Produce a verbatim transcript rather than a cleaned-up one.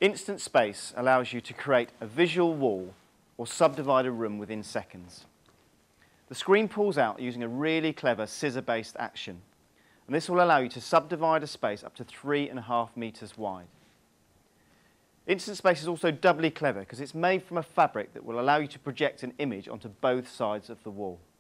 Instant space allows you to create a visual wall or subdivide a room within seconds. The screen pulls out using a really clever scissor-based action, and this will allow you to subdivide a space up to three and a half metres wide. Instant space is also doubly clever because it's made from a fabric that will allow you to project an image onto both sides of the wall.